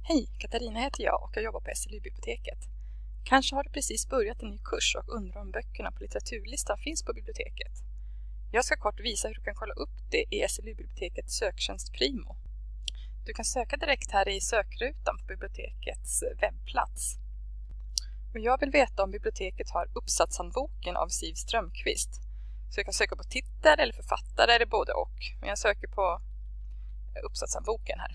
Hej, Katarina heter jag och jag jobbar på SLU-biblioteket. Kanske har du precis börjat en ny kurs och undrar om böckerna på litteraturlistan finns på biblioteket. Jag ska kort visa hur du kan kolla upp det i SLU-bibliotekets söktjänst Primo. Du kan söka direkt här i sökrutan på bibliotekets webbplats. Och jag vill veta om biblioteket har uppsatshandboken av Siv Strömqvist. Så jag kan söka på titel eller författare eller både och. Men jag söker på uppsatshandboken här.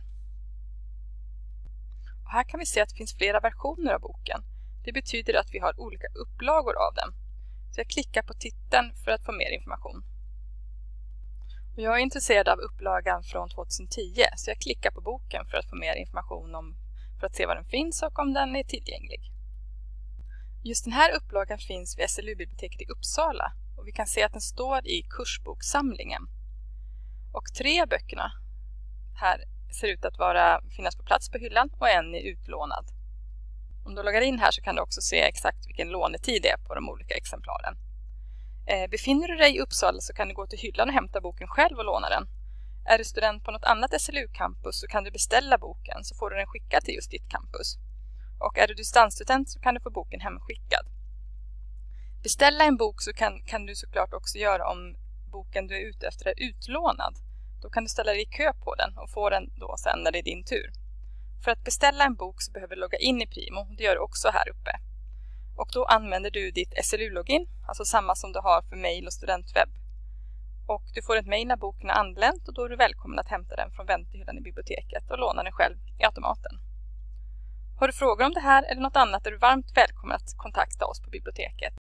Och här kan vi se att det finns flera versioner av boken. Det betyder att vi har olika upplagor av den. Så jag klickar på titeln för att få mer information. Och jag är intresserad av upplagan från 2010 så jag klickar på boken för att få mer information för att se var den finns och om den är tillgänglig. Just den här upplagan finns vid SLU-biblioteket i Uppsala och vi kan se att den står i kursboksamlingen. Och 3 av böckerna här ser ut att finnas på plats på hyllan och en är utlånad. Om du loggar in här så kan du också se exakt vilken lånetid det är på de olika exemplaren. Befinner du dig i Uppsala så kan du gå till hyllan och hämta boken själv och låna den. Är du student på något annat SLU-campus så kan du beställa boken så får du den skickad till just ditt campus. Och är du distansstudent så kan du få boken hemskickad. Beställa en bok så kan du såklart också göra om boken du är ute efter är utlånad. Då kan du ställa dig i kö på den och få den då sen när det är din tur. För att beställa en bok så behöver du logga in i Primo. Det gör du också här uppe. Och då använder du ditt SLU-login, alltså samma som du har för mail och studentwebb. Och du får ett mail när boken är anlänt och då är du välkommen att hämta den från väntehyllan i biblioteket och låna den själv i automaten. Har du frågor om det här eller något annat är du varmt välkommen att kontakta oss på biblioteket.